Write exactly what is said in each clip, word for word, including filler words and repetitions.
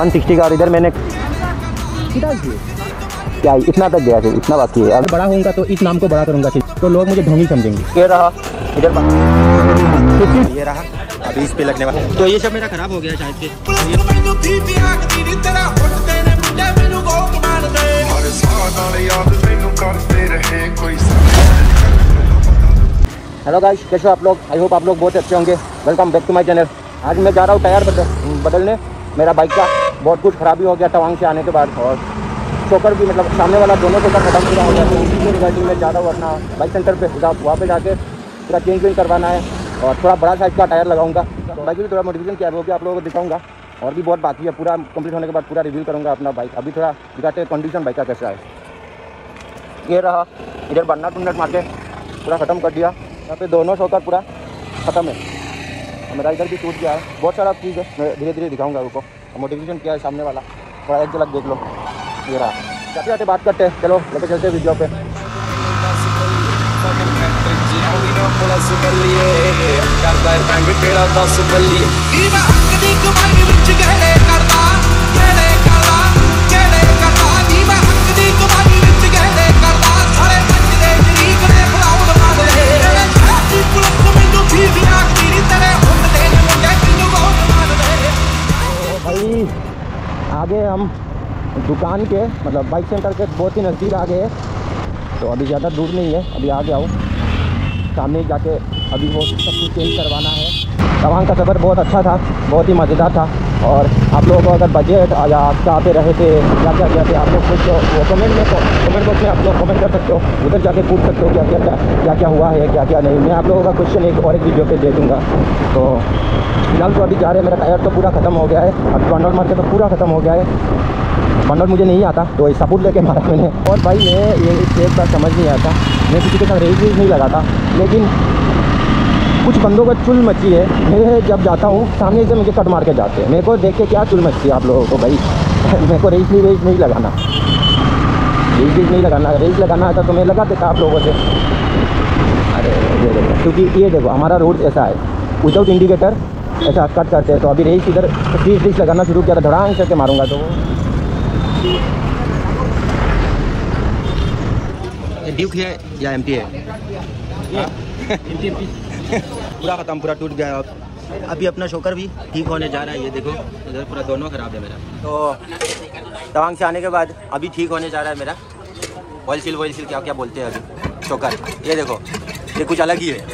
One sixty का, और इधर मैंने क्या इतना तक गया, इतना बाकी है। अगर बड़ा होऊंगा तो इस नाम को बड़ा करूंगा तो लोग मुझे ढोंगी समझेंगे। ये रहा इधर, ये रहा अभी इस पे लगने वाला, तो ये सब मेरा खराब हो गया शायद से। हेलो गाइस, कैसे हो आप लोग? आई होप आप लोग बहुत अच्छे होंगे। Welcome back to my channel. आज मैं जा रहा हूँ टायर बदलने। मेरा बाइक का बहुत कुछ खराबी हो गया तवांग से आने के बाद, और शोकर भी, मतलब सामने वाला दोनों शोकर खत्म पूरा हो गया। तो उसी के रिगार्डिंग में जा रहा हूँ अपना बाइक सेंटर पे, वहाँ पे जाके पूरा चेंज वेंज करवाना है और थोड़ा बड़ा साइज का टायर लगाऊंगा। बाइक भी थोड़ा मॉडिफिकेशन किया है, वो भी आप लोगों को दिखाऊंगा। और भी बहुत बाकी है, पूरा कंप्लीट होने के बाद पूरा रिव्यू करूँगा अपना बाइक। अभी थोड़ा दिखाते हैं कंडीशन बाइक का कैसा है। ये रहा इधर बन्ना टुन्नट मार के पूरा ख़त्म कर दिया। यहाँ पे दोनों शोकर पूरा ख़त्म है। मेरा इधर भी टूट गया है, बहुत सारा चीज़ है, मैं धीरे धीरे दिखाऊंगा आपको। मॉडिफिकेशन किया है सामने वाला, थोड़ा एक झलक देख लो। ये रहा, जाते जाते बात करते हैं, चलो लेके चलते हैं वीडियो पे। भाई आगे हम दुकान के, मतलब बाइक सेंटर के बहुत ही नज़दीक आ गए, तो अभी ज़्यादा दूर नहीं है। अभी आ गया हूँ सामने जाके, अभी वो सब कुछ चेंज करवाना है। तवांग का सफ़र बहुत अच्छा था, बहुत ही मज़ेदार था। और आप लोगों को अगर बजट या आप चाहते रहे थे क्या क्या क्या थे, आप लोग कुछ वो कमेंट में कमेंट बॉक्स में आप लोग कमेंट कर सकते हो, उधर जाके पूछ सकते हो क्या क्या क्या क्या क्या हुआ है, क्या क्या नहीं। मैं आप लोगों का क्वेश्चन एक और एक वीडियो पे दे दूँगा। तो फिलहाल तो अभी जा रहे हैं, मेरा टायर तो पूरा ख़त्म हो गया है। अभी बंडल मार के तो पूरा ख़त्म हो गया है। बंडल मुझे नहीं आता तो सपोर्ट लेके मारा मैंने। और भाई मैं ये इस चीज़ का समझ नहीं आता, मैं किसी के साथ रेस वेस नहीं लगाता, लेकिन कुछ बंदों को चुल मची है। मैं जब जाता हूँ सामने से मुझे कट मार के जाते हैं। मेरे को देख के क्या चुल मची है आप लोगों को भाई। मेरे को रेस नहीं रेस नहीं लगाना, रेस वेस नहीं लगाना। रेस लगाना आता तो मैं लगा देता आप लोगों से। अरे ये देखो, क्योंकि ये देखो हमारा रोड ऐसा है, विदाउट इंडिकेटर ऐसा कट करते हैं। तो अभी रेस इधर तीस रेस लगाना शुरू किया था, धड़ांग करके मारूंगा। तो ड्यूक है या एम टी है? पूरा ख़त्म, पूरा टूट गया। अब अभी अपना शोकर भी ठीक होने जा रहा है। ये देखो इधर पूरा दोनों ख़राब है मेरा। तो तवांग से आने के बाद अभी ठीक होने जा रहा है मेरा। ऑयल सील वॉयल सील क्या क्या बोलते हैं अभी शोकर। ये देखो ये कुछ अलग ही है।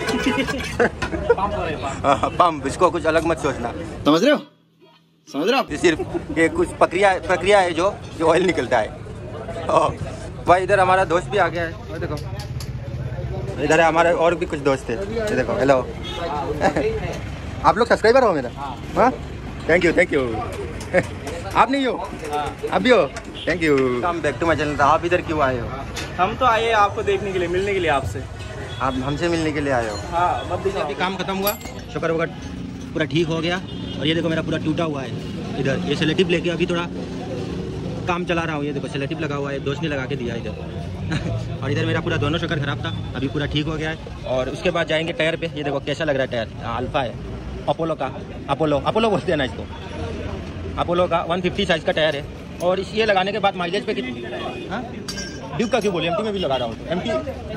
पंप, इसको कुछ अलग मत सोचना, समझ रहे हो? समझ रहे हो? सिर्फ ये कुछ प्रक्रिया प्रक्रिया है जो जो ऑयल निकलता है। भाई इधर हमारा दोस्त भी आ गया है, और देखो इधर है हमारे और भी कुछ दोस्त है। ये देखो, हेलो। आप लोग सब्सक्राइबर हो मेरा? हाँ, थैंक यू थैंक यू। आप नहीं हो? आप भी हो? Thank you. Come back to my channel. आप इधर क्यों आए हो? हम तो आए आपको देखने के लिए, मिलने के लिए आपसे। आप हमसे मिलने के लिए आए हो? हाँ, मतलब अभी काम खत्म हुआ, शुक्र वगैरह पूरा ठीक हो गया। और ये देखो मेरा पूरा टूटा हुआ है इधर। ये सेलेटिव लेके अभी थोड़ा काम चला रहा हूँ। ये देखो सेलेटिव लगा हुआ है, दोस्त ने लगा के दिया इधर। और इधर मेरा पूरा दोनों शक्कर ख़राब था, अभी पूरा ठीक हो गया है। और उसके बाद जाएंगे टायर पे। ये देखो कैसा लग रहा है टायर, अल्फा है, अपोलो का, अपोलो अपोलो बोलते हैं ना इसको, अपोलो का वन फिफ्टी साइज़ का टायर है। और इस ये लगाने के बाद माइलेज पे कितनी, हाँ ड्यूक का क्यों बोले, एम टी में भी लगा रहा हूँ। एम टी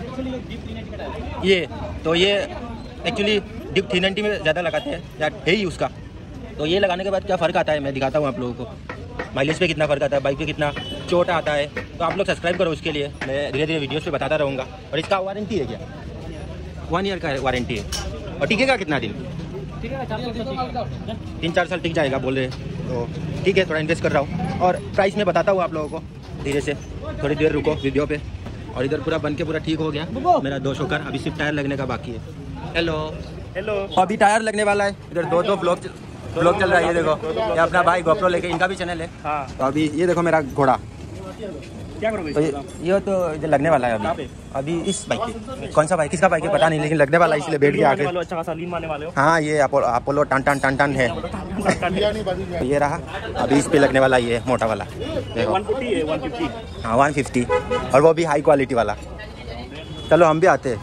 ये तो ये एक्चुअली ड्यूक थ्री नाइन्टी में ज़्यादा लगाते हैं, या है ही उसका। तो ये लगाने के बाद क्या फ़र्क आता है मैं दिखाता हूँ आप लोगों को। माइलेज पे कितना फ़र्क आता है, बाइक पे कितना चोट आता है। तो आप लोग सब्सक्राइब करो, उसके लिए मैं धीरे धीरे वीडियोस पे बताता रहूँगा। और इसका वारंटी है क्या? वन ईयर का वारंटी है। और टिकेगा कितना दिन? तीन चार साल टिक जाएगा बोल रहे। तो ठीक है, थोड़ा इन्वेस्ट कर रहा हूँ और प्राइस में बताता हूँ आप लोगों को धीरे से। थोड़ी देर रुको वीडियो पे। और इधर पूरा बन के पूरा ठीक हो गया मेरा दो शोकर। अभी सिर्फ टायर लगने का बाकी है। हेलो हेलो, अभी टायर लगने वाला है। इधर दो दो ब्लॉक ब्लॉग चल रहा है। ये देखो ये अपना भाई गोप्रो लेके, इनका भी चैनल है। हाँ। तो अभी ये देखो मेरा घोड़ा क्या करोगे? तो ये, ये तो इधर लगने वाला है अभी। अभी इस बाइक पे, कौन सा बाइक किसका बाइक है पता नहीं, लेकिन लगने वाला है, इसलिए बैठ गया आगे। अच्छा खासा लीन मारने वाले हो? हाँ, ये Apollo Apollo ton ton ton ton है। तो ये रहा, अभी इस पे लगने वाला ये मोटा वाला। देखो हाँ वन फिफ्टी, और वो भी हाई क्वालिटी वाला। चलो हम भी आते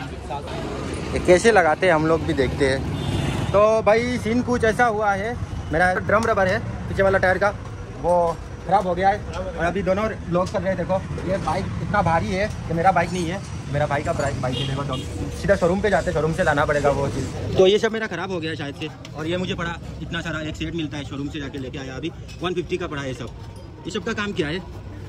हैं, कैसे लगाते हैं हम लोग भी देखते हैं। तो भाई सीन कुछ ऐसा हुआ है मेरा ड्रम रबर है पीछे वाला टायर का, वो ख़राब हो गया है और अभी दोनों ब्लॉक कर रहे हैं। देखो ये बाइक इतना भारी है कि मेरा बाइक नहीं है, मेरा भाई का बाइक है। देखो तो सीधा शोरूम पे जाते, शोरूम से लाना पड़ेगा वो चीज़। तो ये सब मेरा ख़राब हो गया है शायद से, और ये मुझे पड़ा इतना सारा एक सेट मिलता है शोरूम से जाके लेके आया, अभी वन फिफ्टी का पड़ा है सब। ये सब का काम क्या है?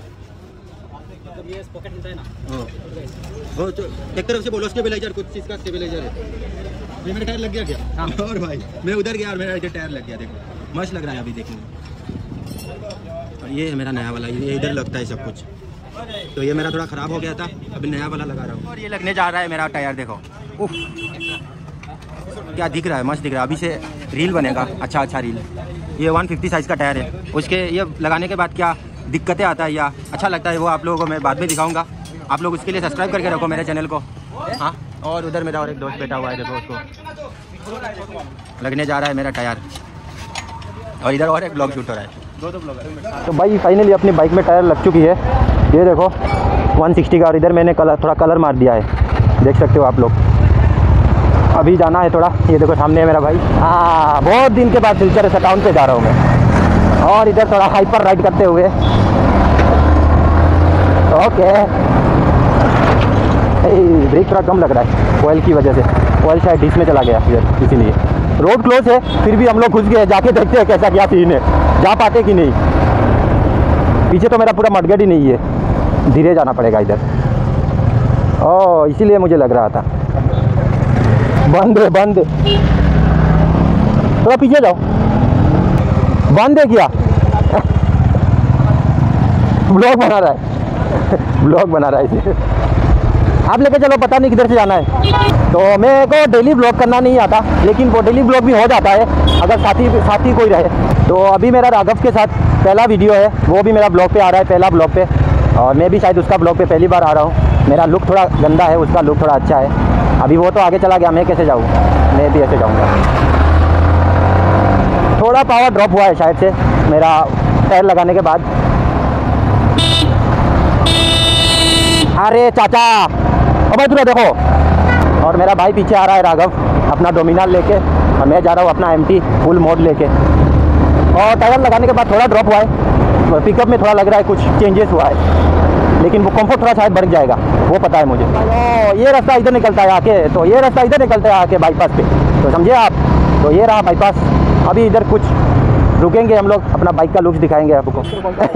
ये पॉकेट मिलता है ना, वो तो एक तरफ से बोलो स्टेबलाइजर, कुछ चीज़ का स्टेबलाइजर है। ये मेरा टायर लग गया क्या? हाँ। और भाई मैं उधर गया और मेरा इधर टायर लग गया। देखो मस्त लग रहा है अभी देखने में। और ये है मेरा नया वाला, ये इधर लगता है सब कुछ। तो ये मेरा थोड़ा ख़राब हो गया था, अभी नया वाला लगा रहा हूँ। और ये लगने जा रहा है मेरा टायर। देखो उफ, क्या दिख रहा है, मस्त दिख रहा है। अभी से रील बनेगा, अच्छा अच्छा रील। ये वन फिफ्टी साइज़ का टायर है, उसके ये लगाने के बाद क्या दिक्कतें आता है या अच्छा लगता है वो आप लोगों को मैं बाद में दिखाऊंगा। आप लोग उसके लिए सब्सक्राइब करके रखो मेरे चैनल को। हाँ, और उधर मेरा और एक दोस्त बैठा हुआ है, देखो उसको लगने जा रहा है मेरा टायर, और इधर और एक ब्लॉग शूट हो रहा है। दो दो ब्लॉगर। तो भाई फाइनली अपनी बाइक में टायर लग चुकी है, ये देखो वन सिक्सटी का, और इधर मैंने कलर थोड़ा कलर मार दिया है, देख सकते हो आप लोग। अभी जाना है थोड़ा, ये देखो सामने है मेरा भाई। हाँ, बहुत दिन के बाद सिलचर से टाउन पे जा रहा हूँ मैं, और इधर थोड़ा हाइपर राइड करते हुए। ओके, ब्रेक थोड़ा कम लग रहा है ऑयल की वजह से, ऑयल शायद डिस में चला गया इधर, इसीलिए। रोड क्लोज है फिर भी हम लोग घुस गए, जाके देखते हैं कैसा क्या सीन है, जा पाते कि नहीं। पीछे तो मेरा पूरा मडगेट ही नहीं है, धीरे जाना पड़ेगा इधर। ओह, इसीलिए मुझे लग रहा था बंद है, बंद। थोड़ा पीछे जाओ, बंद है क्या? ब्लॉग बना रहा है ब्लॉग बना रहा है इसे। आप लेके चलो, पता नहीं किधर से जाना है। तो मेरे को डेली ब्लॉग करना नहीं आता, लेकिन वो डेली ब्लॉग भी हो जाता है अगर साथी साथी कोई रहे। तो अभी मेरा राघव के साथ पहला वीडियो है, वो भी मेरा ब्लॉग पे आ रहा है, पहला ब्लॉग पे, और मैं भी शायद उसका ब्लॉग पे पहली बार आ रहा हूँ। मेरा लुक थोड़ा गंदा है, उसका लुक थोड़ा अच्छा है। अभी वो तो आगे चला गया, मैं कैसे जाऊँ? मैं भी ऐसे जाऊँगा। थोड़ा पावर ड्रॉप हुआ है शायद से मेरा टायर लगाने के बाद। अरे चाचा, अब तुरा देखो। और मेरा भाई पीछे आ रहा है राघव अपना डोमिनार लेके, और मैं जा रहा हूँ अपना एमटी फुल मोड लेके। और टायर लगाने के बाद थोड़ा ड्रॉप हुआ है, पिकअप में थोड़ा लग रहा है कुछ चेंजेस हुआ है, लेकिन वो कंफर्ट थोड़ा शायद बढ़ जाएगा, वो पता है मुझे। ओ, ये रास्ता इधर निकलता है आके, तो ये रास्ता इधर निकलता है आके बाईपास पे, तो समझे आप। तो ये रहा बाईपास, अभी इधर कुछ रुकेंगे हम लोग, अपना बाइक का लुक्स दिखाएंगे आपको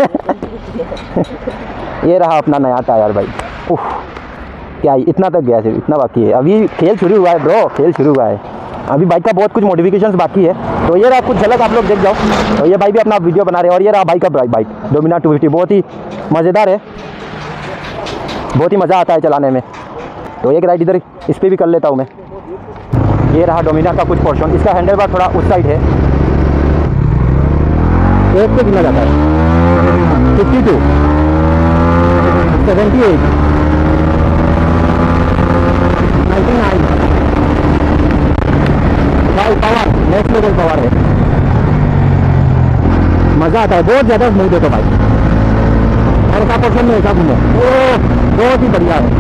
ये रहा अपना नया टायर भाई। उफ, क्या इतना तक गया, सिर्फ इतना बाकी है। अभी खेल शुरू हुआ है ब्रो, खेल शुरू हुआ है। अभी बाइक का बहुत कुछ मॉडिफिकेशंस बाकी है। तो ये रहा कुछ झलक, आप लोग देख जाओ। तो ये भाई भी अपना वीडियो बना रहे हैं, और ये रहा भाई का बाइक डोमिनार टू फिफ्टी, बहुत ही मज़ेदार है, बहुत ही मज़ा आता है चलाने में। तो एक राइड इधर इस पर भी कर लेता हूँ मैं। ये रहा डोमिनार का कुछ पोर्शन, इसका हैंडल बार थोड़ा उस साइड है। एक पे कितना जाता है? Fifty two, seventy eight, ninety nine. भाई पावर नेक्स्ट लेवल पावर है, मज़ा आता है, बहुत ज़्यादा स्मूथ है। तो भाई और का पोर्शन में ऐसा घूमो, बहुत ही बढ़िया है।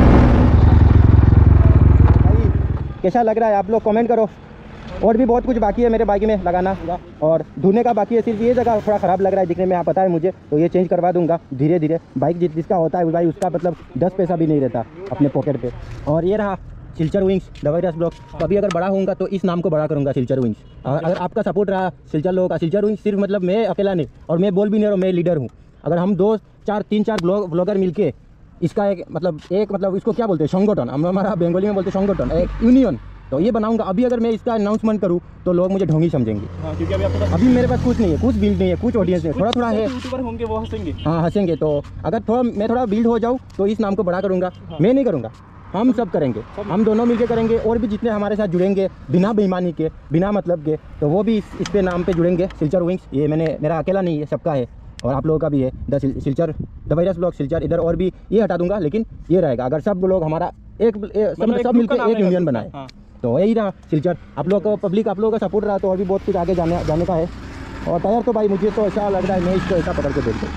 कैसा लग रहा है आप लोग कमेंट करो। और भी बहुत कुछ बाकी है मेरे बाइक में लगाना, और धोने का बाकी है। सिर्फ ये जगह थोड़ा ख़राब लग रहा है दिखने में, आप पता है मुझे, तो ये चेंज करवा दूंगा धीरे धीरे। बाइक जिस जिसका होता है भाई, उसका मतलब दस पैसा भी नहीं रहता अपने पॉकेट पे। और ये रहा सिल्चर विंग्स डबल रस ब्लॉक। कभी अगर बड़ा होऊंगा तो इस नाम को बड़ा करूंगा, सिल्चर विंग्स। अगर आपका सपोर्ट रहा सिल्चर लोगों का, सिल्चर विंग्स सिर्फ मतलब मैं अकेला नहीं, और मैं बोल भी नहीं रहा हूँ, मैं लीडर हूँ। अगर हम दो चार तीन चार ब्लॉग ब्लॉगर मिलके इसका एक मतलब एक मतलब इसको क्या बोलते हैं, संगठन, हम हमारा बंगाली में बोलते हैं संगठन, एक यूनियन, तो ये बनाऊंगा। अभी अगर मैं इसका अनाउंसमेंट करूँ तो लोग मुझे ढोंगी समझेंगे। हाँ, क्योंकि अभी आपके पास अभी मेरे पास कुछ नहीं है, कुछ बिल्ड नहीं है, कुछ ऑडियंस नहीं है, थोड़ा थोड़ा है। यूट्यूबर होंगे वो हंसेंगे, हाँ हंसेंगे। तो अगर थोड़ा मैं थोड़ा बिल्ड हो जाऊँ तो इस नाम को बड़ा करूँगा। हाँ। मैं नहीं करूँगा, हम सब करेंगे, हम दोनों मिलके करेंगे। और भी जितने हमारे साथ जुड़ेंगे बिना बेईमानी के, बिना मतलब के, तो वो भी इस, इस पे नाम पे जुड़ेंगे, सिल्चर विंग्स। ये मैंने मेरा अकेला नहीं है, सबका है, और आप लोगों का भी है the Silchar the virus blog Silchar. इधर और भी ये हटा दूंगा, लेकिन ये रहेगा अगर सब लोग हमारा एक, एक सब, सब मिलकर एक यूनियन बनाए। हाँ। तो यही रहा सिल्चर। आप लोग का पब्लिक, आप लोगों का सपोर्ट रहा तो और भी बहुत कुछ आगे जाने जाने का है। और टायर तो भाई मुझे तो ऐसा लग रहा है मैं इसको ऐसा पकड़ के देख दूँ।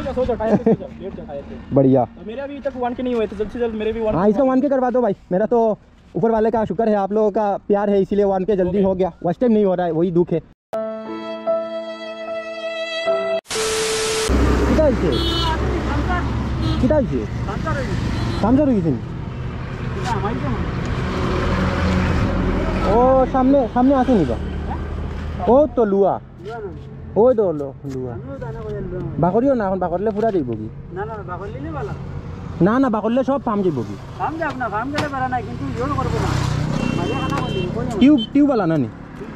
बढ़िया। मेरे अभी तक वन के नहीं हुए, तो जल्द से जल्द मेरे भी वन। हाँ, इसका वन के करवा दो भाई। मेरा तो ऊपर वाले का शुक्र है, आप लोगों का प्यार है, इसीलिए वन के जल्दी हो गया। फर्स्ट टाइम नहीं हो रहा है, वही दुख है। আছে কিটা আছে সামসার হয়ে গেছেন ও সামনে সামনে আসেনি বা ও তো লুয়া ওই তো লুয়া বাকরিও না এখন বাকরলে পুরা যাইব কি না না বাকরলে সব পাম যাইব কি টিউব টিউब वाला ना नहीं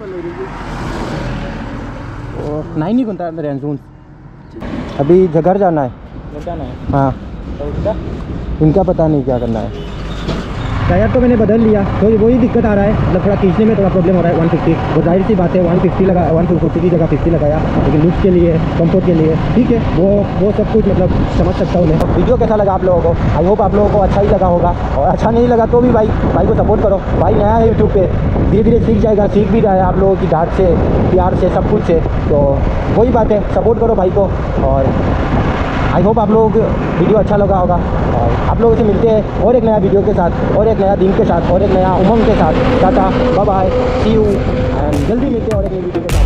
ओ नहीं नहीं कौन रेंजून अभी घर जाना है जाना है हाँ तो उसका इनका पता नहीं क्या करना है टायर तो मैंने बदल लिया तो वही दिक्कत आ रहा है मतलब थोड़ा खींचने में थोड़ा प्रॉब्लम हो रहा है वन फिफ्टी वो जाहिर सी बात है वन फिफ्टी लगा वन फिफ्टी की जगह फिफ्टी लगाया लेकिन लुक के लिए कंफर्ट के लिए ठीक है वो वो सब कुछ मतलब समझ सकता हूँ मैं वीडियो कैसा लगा आप लोगों को आई होप आप लोगों को अच्छा ही लगा होगा और अच्छा नहीं लगा तो भी भाई भाई को सपोर्ट करो भाई नया है यूट्यूब पे धीरे धीरे सीख जाएगा सीख भी रहा है आप लोगों की डांट से प्यार से सब कुछ से तो वही बात है सपोर्ट करो भाई को और आई होप आप लोगों को वीडियो अच्छा लगा होगा और आप लोगों से मिलते हैं और एक नया वीडियो के साथ और एक नया दिन के साथ और एक नया उमंग के साथ tata bye bye see you and जल्दी मिलते हैं और एक नई वीडियो के साथ।